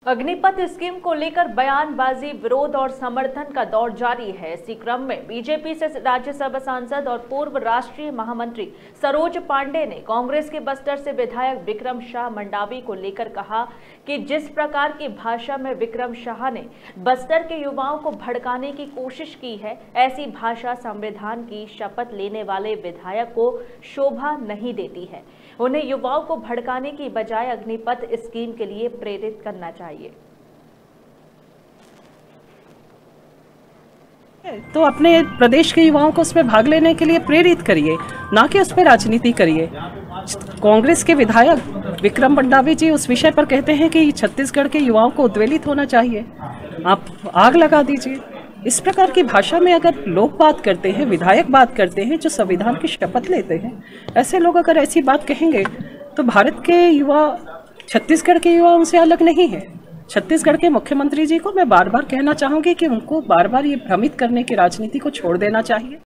Agnipath scheme को लेकर बयानबाजी, विरोध और समर्थन का दौर जारी है। इसी क्रम में बीजेपी से राज्यसभा सांसद और पूर्व राष्ट्रीय महामंत्री सरोज पांडे ने कांग्रेस के बस्तर से विधायक विक्रम शाह मंडावी को लेकर कहा कि जिस प्रकार की भाषा में विक्रम शाह ने बस्तर के युवाओं को भड़काने की कोशिश की है, ऐसी भाषा संविधान की शपथ लेने वाले विधायक को शोभा नहीं देती है। उन्हें युवाओं को भड़काने की बजाय अग्निपथ स्कीम के लिए प्रेरित करना चाहिए। तो अपने प्रदेश के युवाओं को उसमें भाग लेने के लिए प्रेरित करिए, ना कि उस पर राजनीति करिए। कांग्रेस के विधायक विक्रम मंडावी जी उस विषय पर कहते हैं कि छत्तीसगढ़ के युवाओं को उद्वेलित होना चाहिए, आप आग लगा दीजिए। इस प्रकार की भाषा में अगर लोग बात करते हैं, विधायक बात करते हैं जो संविधान की शपथ लेते हैं, ऐसे लोग अगर ऐसी बात कहेंगे तो भारत के युवा छत्तीसगढ़ के युवा उनसे अलग नहीं है। छत्तीसगढ़ के मुख्यमंत्री जी को मैं बार बार कहना चाहूंगी कि उनको बार बार ये भ्रमित करने की राजनीति को छोड़ देना चाहिए।